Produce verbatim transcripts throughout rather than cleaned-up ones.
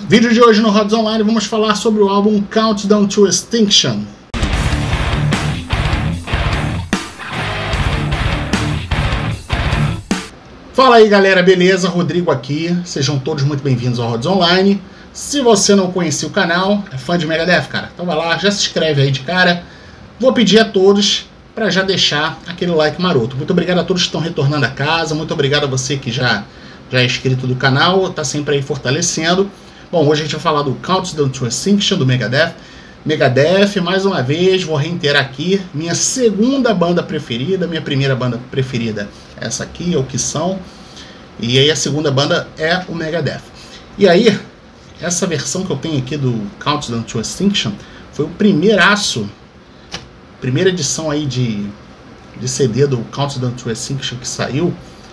Vídeo de hoje no Rods Online vamos falar sobre o álbum Countdown to Extinction. Fala aí galera, beleza? Rodrigo aqui, sejam todos muito bem-vindos ao Rods Online. Se você não conhecia o canal, é fã de Megadeth, cara, então vai lá, já se inscreve aí de cara. Vou pedir a todos para já deixar aquele like maroto. Muito obrigado a todos que estão retornando a casa, muito obrigado a você que já, já é inscrito do canal, tá sempre aí fortalecendo. Bom, hoje a gente vai falar do Countdown to Extinction, do Megadeth. Megadeth, mais uma vez, vou reiterar aqui, minha segunda banda preferida, minha primeira banda preferida é essa aqui, é o que são, e aí a segunda banda é o Megadeth. E aí, essa versão que eu tenho aqui do Countdown to Extinction foi o primeiraço, primeira edição aí de, de C D do Countdown to Extinction que saiu,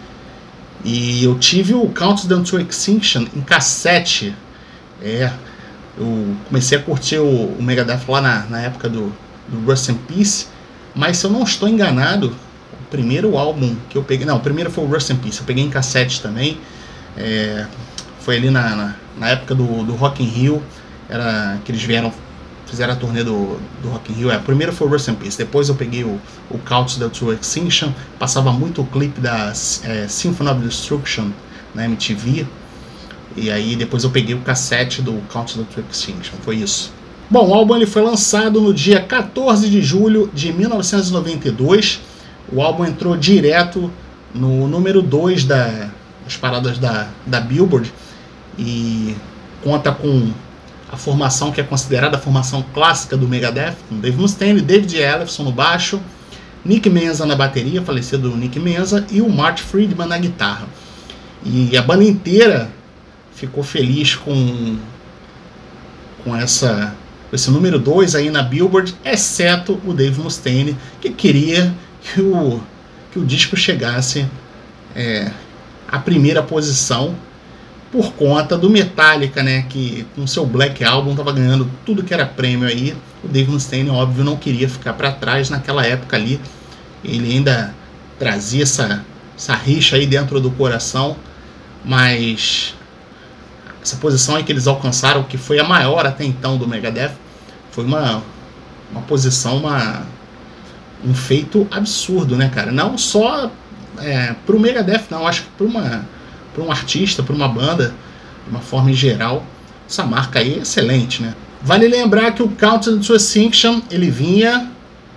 e eu tive o Countdown to Extinction em cassete. É, eu comecei a curtir o, o Megadeth lá na, na época do, do Rust in Peace, mas se eu não estou enganado, o primeiro álbum que eu peguei, não, o primeiro foi o Rust in Peace, eu peguei em cassete também, é, foi ali na, na, na época do, do Rock in Rio, era, que eles vieram, fizeram a turnê do, do Rock in Rio, é, o primeiro foi o Rust in Peace, depois eu peguei o, o Countdown to Extinction, passava muito o clipe da é, Symphony of Destruction na M T V, e aí depois eu peguei o cassete do Countdown to Extinction, foi isso. Bom, o álbum ele foi lançado no dia quatorze de julho de mil novecentos e noventa e dois. O álbum entrou direto no número dois da, das paradas da, da Billboard e conta com a formação que é considerada a formação clássica do Megadeth, com Dave Mustaine, David Ellefson no baixo, Nick Menza na bateria, falecido Nick Menza, e o Marty Friedman na guitarra. E a banda inteira ficou feliz com, com essa, esse número dois aí na Billboard, exceto o Dave Mustaine, que queria que o, que o disco chegasse é, à primeira posição, por conta do Metallica, né, que com seu Black Album estava ganhando tudo que era prêmio aí. O Dave Mustaine, óbvio, não queria ficar para trás naquela época ali, ele ainda trazia essa, essa rixa aí dentro do coração, mas essa posição aí que eles alcançaram, que foi a maior até então do Megadeth, foi uma, uma posição, uma, um feito absurdo, né, cara? Não só é, pro Megadeth, não, acho que para uma, para um artista, para uma banda, de uma forma em geral, essa marca aí é excelente, né? Vale lembrar que o Countdown to Extinction, ele vinha,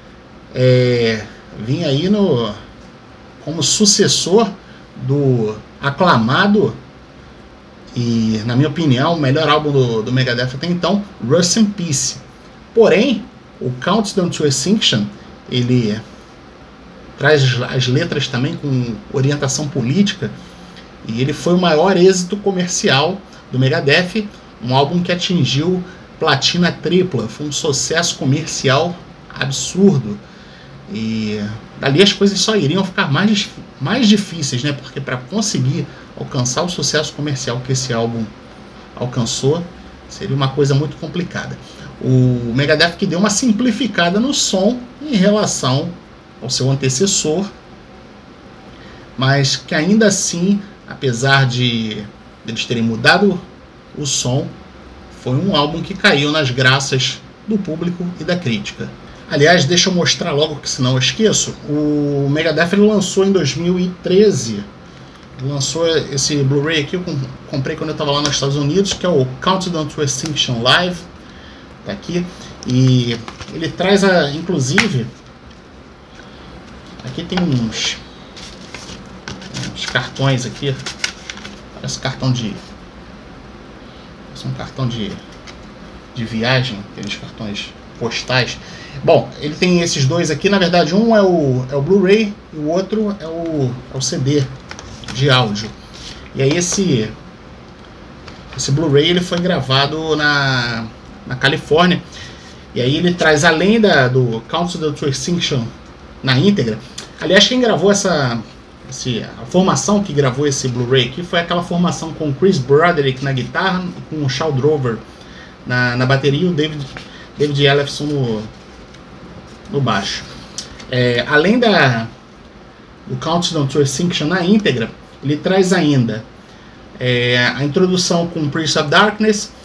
é, vinha aí no, como sucessor do aclamado e, na minha opinião, o melhor álbum do, do Megadeth até então, Rust in Peace. Porém, o Countdown to Extinction, ele traz as letras também com orientação política, e ele foi o maior êxito comercial do Megadeth, um álbum que atingiu platina tripla, foi um sucesso comercial absurdo, e dali as coisas só iriam ficar mais, mais difíceis, né? Porque para conseguir alcançar o sucesso comercial que esse álbum alcançou, seria uma coisa muito complicada. O Megadeth que deu uma simplificada no som em relação ao seu antecessor, mas que ainda assim, apesar de eles terem mudado o som, foi um álbum que caiu nas graças do público e da crítica. Aliás, deixa eu mostrar logo, que senão eu esqueço. O Megadeth ele lançou em dois mil e treze, lançou esse Blu-ray aqui, eu comprei quando eu estava lá nos Estados Unidos, que é o Countdown to Extinction Live, tá aqui, e ele traz, a, inclusive, aqui tem uns, uns cartões aqui, parece cartão de, parece um cartão de, de viagem, aqueles cartões postais. Bom, ele tem esses dois aqui, na verdade um é o, é o Blu-ray e o outro é o, é o C D de áudio. E aí esse, esse Blu-ray ele foi gravado na, na Califórnia, e aí ele traz, além da, do Countdown to Extinction na íntegra, aliás quem gravou essa, esse, a formação que gravou esse Blu-ray aqui foi aquela formação com Chris Broderick na guitarra, com o Shaw Drover na, na bateria e o David, David Ellefson no, no baixo. É, além da, do Countdown to Extinction na íntegra, ele traz ainda é, a introdução com Prince of Darkness,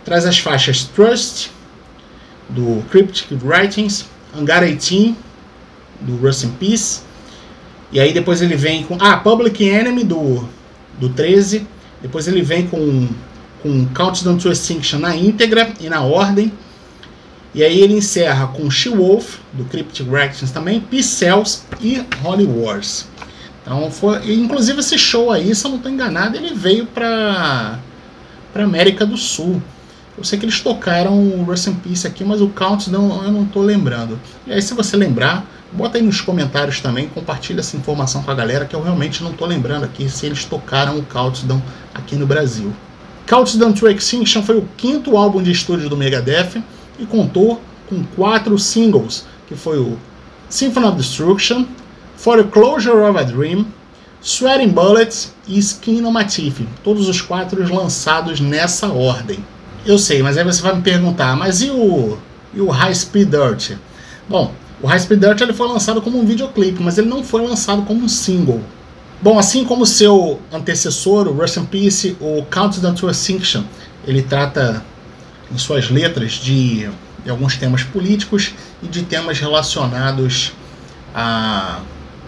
Traz as faixas Trust, do Cryptic Writings, Hangar dezoito, do Rust in Peace. E aí depois ele vem com... Ah, Public Enemy, do, do treze. Depois ele vem com, com Countdown to Extinction na íntegra e na ordem. E aí ele encerra com She-Wolf, do Cryptic Writings também, Peace Cells e Holy Wars. Então foi... Inclusive esse show aí, se eu não estou enganado, ele veio para para América do Sul. Eu sei que eles tocaram o Rust in Peace aqui, mas o Countdown eu não estou lembrando. E aí se você lembrar, bota aí nos comentários também, compartilha essa informação com a galera, que eu realmente não estou lembrando aqui se eles tocaram o Countdown aqui no Brasil. Countdown to Extinction foi o quinto álbum de estúdio do Megadeth e contou com quatro singles, que foi o Symphony of Destruction, For the Closure of a Dream, Sweating Bullets e Skin on My Teeth, todos os quatro lançados nessa ordem. Eu sei, mas aí você vai me perguntar, mas e o, e o High Speed Dirt? Bom, o High Speed Dirt ele foi lançado como um videoclipe, mas ele não foi lançado como um single. Bom, assim como seu antecessor, o Rust in Peace, o Countdown to Extinction, ele trata em suas letras de, de alguns temas políticos e de temas relacionados à,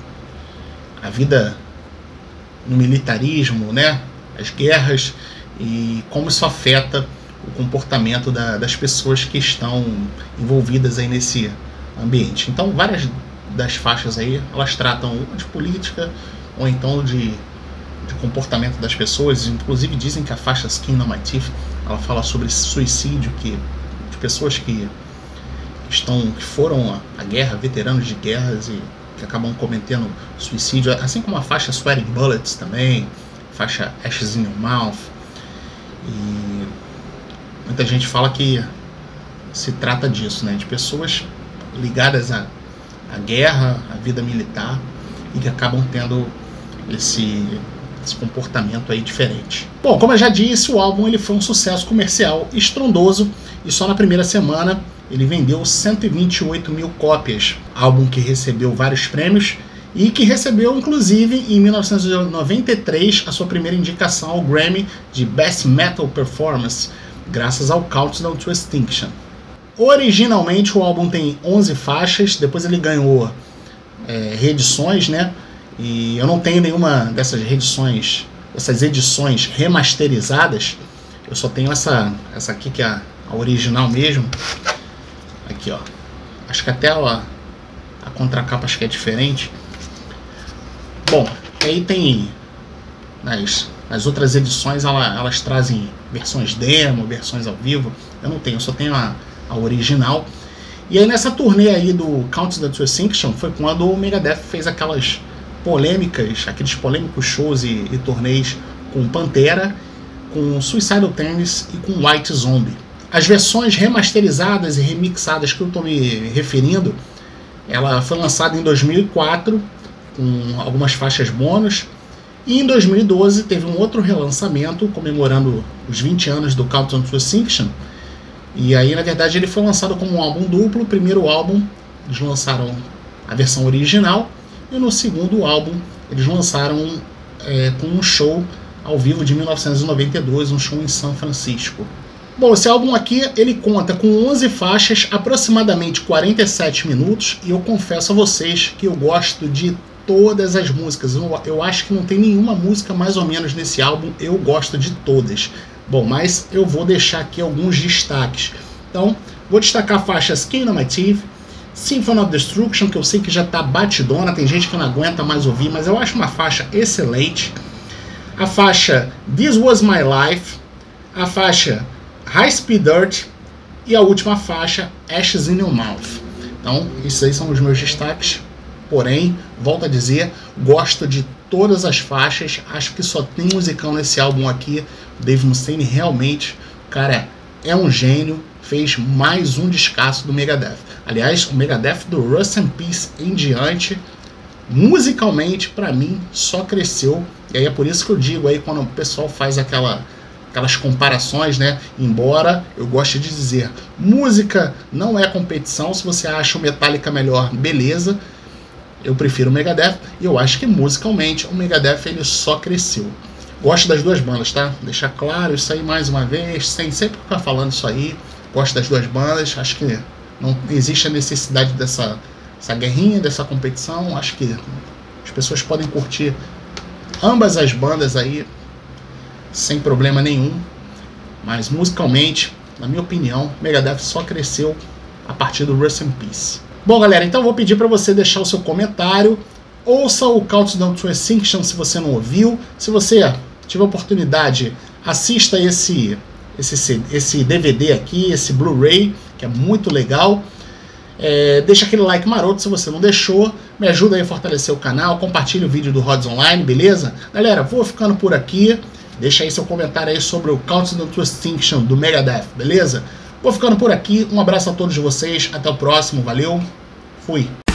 à vida no militarismo, né? As guerras e como isso afeta o comportamento da, das pessoas que estão envolvidas aí nesse ambiente. Então várias das faixas aí, elas tratam de política ou então de, de comportamento das pessoas. Inclusive dizem que a faixa Skin on My Teeth, ela fala sobre suicídio, que, de pessoas que, que, estão, que foram à guerra, veteranos de guerras e que acabam cometendo suicídio, assim como a faixa Sweating Bullets também, faixa Ashes in Your Mouth. E muita gente fala que se trata disso, né, de pessoas ligadas à, à guerra, à vida militar, e que acabam tendo esse, esse comportamento aí diferente. Bom, como eu já disse, o álbum ele foi um sucesso comercial estrondoso e só na primeira semana ele vendeu cento e vinte e oito mil cópias. Álbum que recebeu vários prêmios e que recebeu, inclusive, em mil novecentos e noventa e três, a sua primeira indicação ao Grammy de Best Metal Performance, graças ao Countdown to Extinction. Originalmente o álbum tem onze faixas, depois ele ganhou é, reedições, né? E eu não tenho nenhuma dessas reedições, essas edições remasterizadas. Eu só tenho essa, essa aqui que é a, a original mesmo. Aqui, ó. Acho que até a, a contracapa acho que é diferente. Bom, aí tem nas, nas outras edições ela, elas trazem versões demo, versões ao vivo. Eu não tenho, eu só tenho a, a original. E aí nessa turnê aí do Countdown to Extinction foi quando o Megadeth fez aquelas polêmicas, aqueles polêmicos shows e, e turnês com Pantera, com Suicidal Tendencies e com White Zombie. As versões remasterizadas e remixadas que eu estou me referindo, ela foi lançada em dois mil e quatro com algumas faixas bônus, e em dois mil e doze teve um outro relançamento comemorando os vinte anos do Countdown to Extinction. E aí na verdade ele foi lançado como um álbum duplo. O primeiro álbum eles lançaram a versão original e no segundo álbum eles lançaram é, com um show ao vivo de mil novecentos e noventa e dois, um show em São Francisco. Bom, esse álbum aqui ele conta com onze faixas, aproximadamente quarenta e sete minutos, e eu confesso a vocês que eu gosto de todas as músicas. Eu, eu acho que não tem nenhuma música mais ou menos nesse álbum, eu gosto de todas. Bom, mas eu vou deixar aqui alguns destaques. Então, vou destacar a faixa Skin on My Teeth, Symphony of Destruction, que eu sei que já tá batidona, tem gente que não aguenta mais ouvir, mas eu acho uma faixa excelente. A faixa This Was My Life, a faixa High Speed Dirt e a última faixa Ashes in Your Mouth. Então, esses aí são os meus destaques. Porém, volto a dizer, gosto de todas as faixas, acho que só tem musicão nesse álbum aqui. O Dave Mustaine realmente, o cara é um gênio, fez mais um descasso do Megadeth. Aliás, o Megadeth do Rust in Peace em diante, musicalmente, para mim, só cresceu. E aí é por isso que eu digo aí, quando o pessoal faz aquela, aquelas comparações, né? Embora eu goste de dizer, música não é competição. Se você acha o Metallica melhor, beleza. Eu prefiro o Megadeth e eu acho que musicalmente o Megadeth ele só cresceu. Gosto das duas bandas, tá? Deixar claro isso aí mais uma vez, sem sempre ficar falando isso aí. Gosto das duas bandas, acho que não existe a necessidade dessa essa guerrinha, dessa competição. Acho que as pessoas podem curtir ambas as bandas aí sem problema nenhum. Mas musicalmente, na minha opinião, Megadeth só cresceu a partir do Rust in Peace. Bom, galera, então eu vou pedir para você deixar o seu comentário. Ouça o Countdown to Extinction se você não ouviu. Se você tiver oportunidade, assista esse, esse, esse D V D aqui, esse Blu-ray, que é muito legal. É, deixa aquele like maroto se você não deixou. Me ajuda aí a fortalecer o canal. Compartilha o vídeo do Rods Online, beleza? Galera, vou ficando por aqui. Deixa aí seu comentário aí sobre o Countdown to Extinction do Megadeth, beleza? Vou ficando por aqui. Um abraço a todos vocês. Até o próximo. Valeu. Fui.